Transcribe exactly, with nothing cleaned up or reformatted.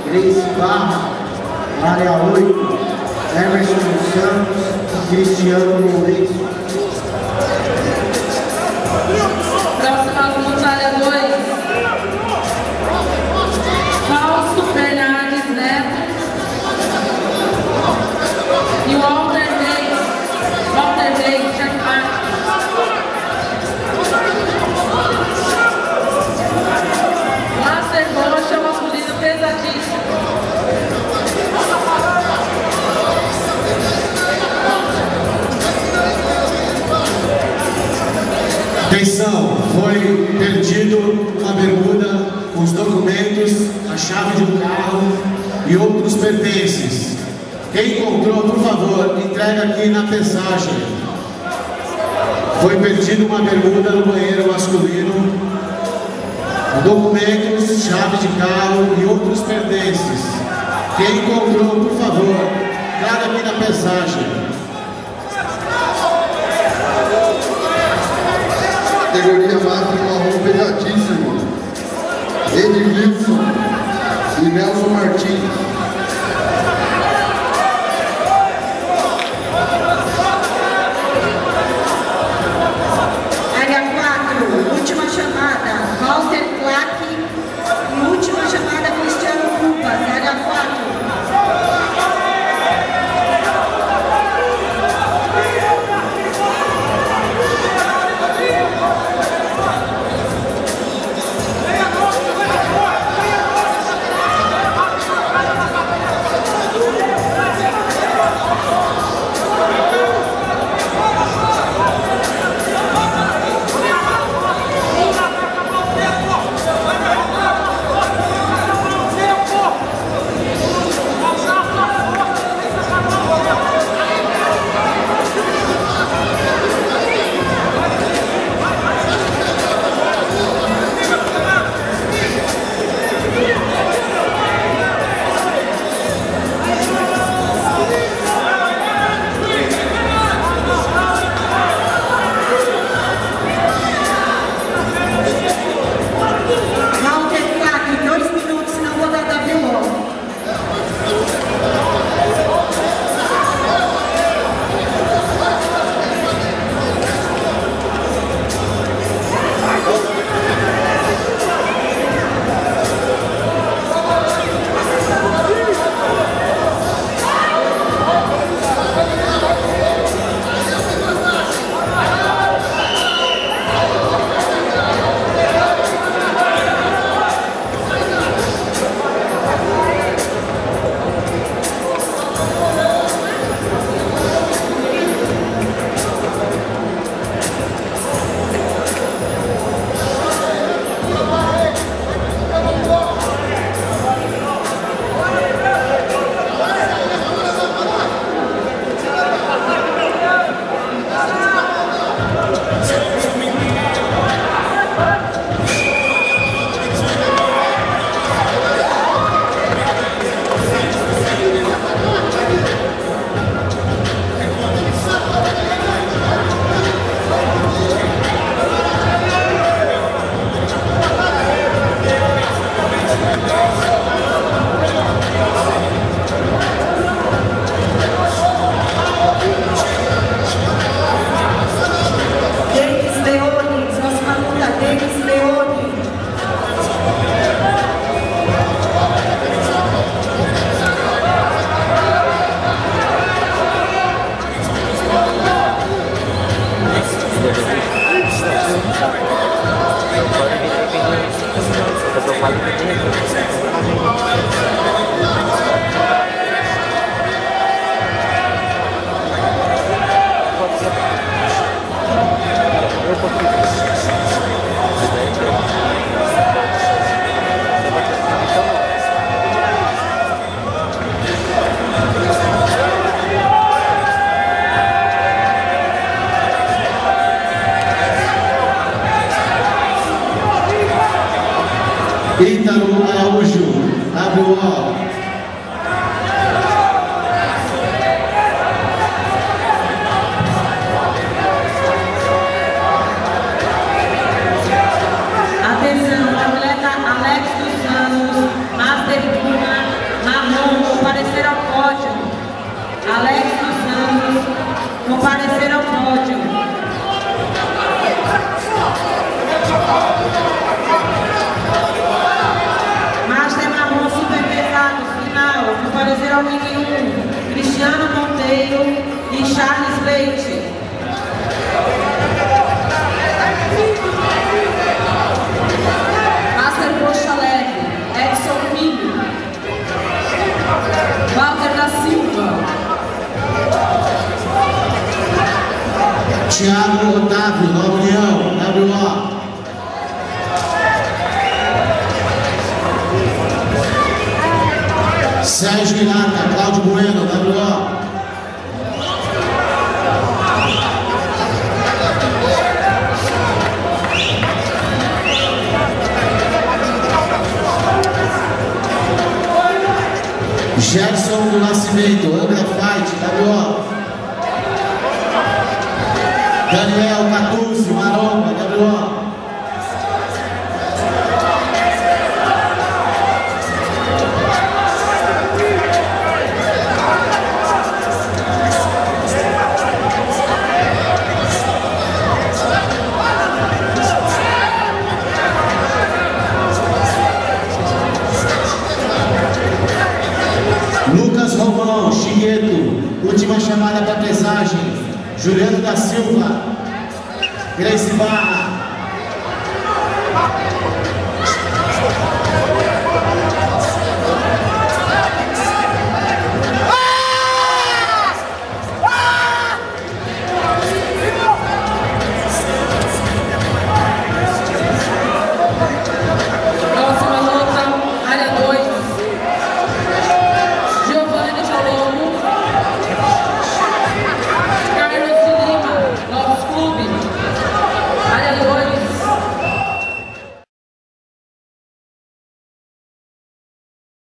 Grace Barra, área oito, Emerson Santos e Cristiano Lourenço. Próxima luta, área dois, Fausto Bernardes Neto e Walter Reis, Walter Reis, checkmate. Master Rocha, masculino pesadíssimo. Atenção, foi perdido a bermuda, os documentos, a chave de um carro e outros pertences. Quem encontrou, por favor, entrega aqui na pesagem. Foi perdido uma bermuda no banheiro masculino, documentos, chave de carro e outros pertences. Quem encontrou, por favor, traga aqui na pesagem. Categoria Master marrom pesadíssimo, Edilson e Nelson Martins. Área quatro, última chamada, Walter Clark e última chamada, Cristiano Culpas, área quatro. Ítalo Araújo, abre o ó. Atenção, atleta Alex dos Santos, Master Puma, Thiago Otávio, Nova União, W O. Sérgio Irata, Cláudio Bueno, W O. Gerson do Nascimento, Angra Fight, W O. Daniel Catuzzi, Maromba, W O. Lucas Romão, Chigueto, última chamada para pesagem. Juliano da Silva, Grace Barra.